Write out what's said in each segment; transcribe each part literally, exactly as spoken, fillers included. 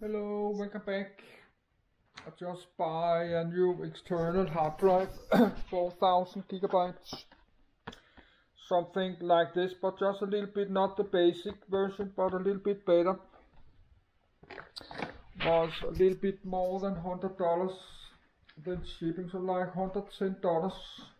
Hello, welcome back. I just buy a new external hard drive, four thousand gigabytes, something like this, but just a little bit, not the basic version, but a little bit better. Was a little bit more than one hundred dollars, then shipping, so like one hundred ten dollars.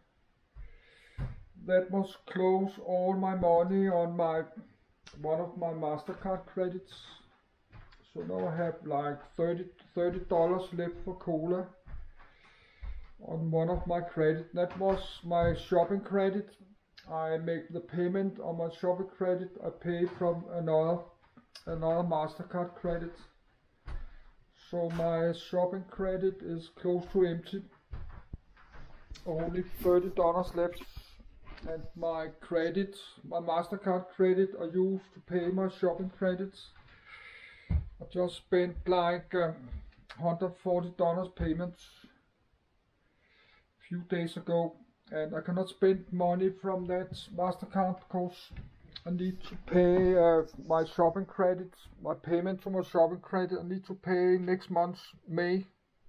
That was close all my money on my one of my MasterCard credits. So now I have like thirty dollars left for cola on one of my credit. That was my shopping credit. I make the payment on my shopping credit. I pay from another another MasterCard credit. So my shopping credit is close to empty. Only thirty dollars left. And my credit, my MasterCard credit, I use to pay my shopping credits. I just spent like uh, one hundred forty dollars payments a few days ago, and I cannot spend money from that MasterCard because I need to pay uh, my shopping credits, my payment for my shopping credit. I need to pay next month, May.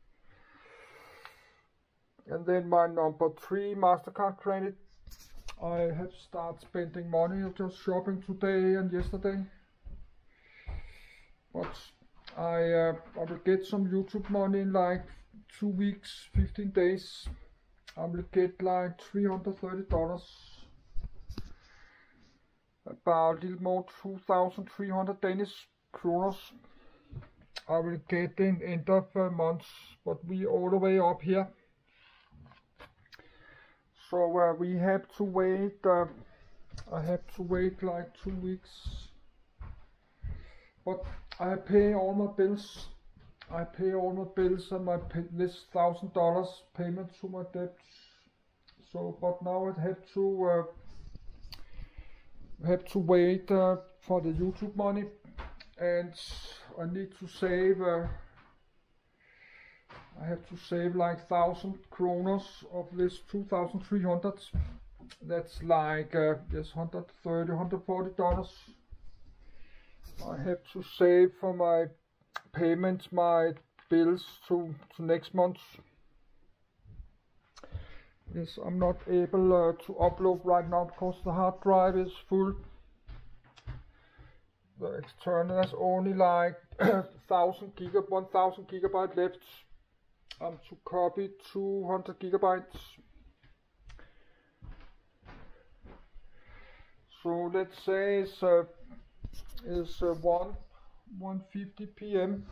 And then my number three MasterCard credit, I have started spending money on just shopping today and yesterday. But I, uh, I will get some YouTube money in like two weeks, fifteen days. I will get like three hundred thirty dollars. About a little more two thousand three hundred Danish kroners. I will get in end of the month, but we all the way up here. So uh, we have to wait, uh, I have to wait like two weeks. But I pay all my bills. I pay all my bills and my pay this thousand dollars payment to my debts. So, but now I have to uh, have to wait uh, for the YouTube money, and I need to save. Uh, I have to save like thousand kroners of this two thousand three hundred. That's like uh, yes, one hundred thirty, one hundred forty dollars. I have to save for my payments, my bills to, to next month. Yes, I'm not able uh, to upload right now because the hard drive is full. The external has only like one thousand gigabyte, one thousand gigabyte left. I'm to copy two hundred gigabytes. So let's say it's uh, is uh, one fifty p m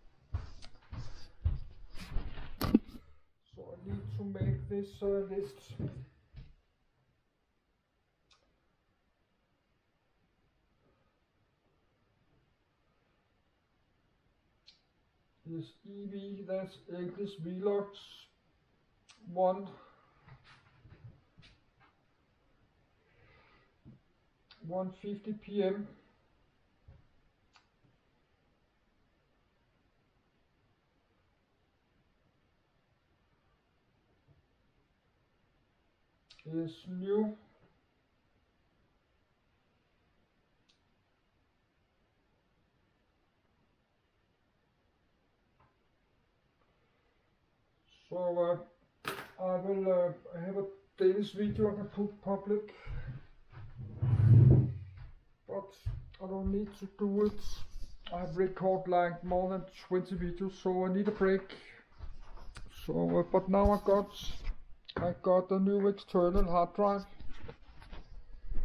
So I need to make this uh, list. This E V, that's English vlogs, one one fifty p m is new. So uh, I will uh, I have a Danish video I can put public, but I don't need to do it. I've recorded like more than twenty videos, so I need a break. So uh, but now I got I got a new external hard drive.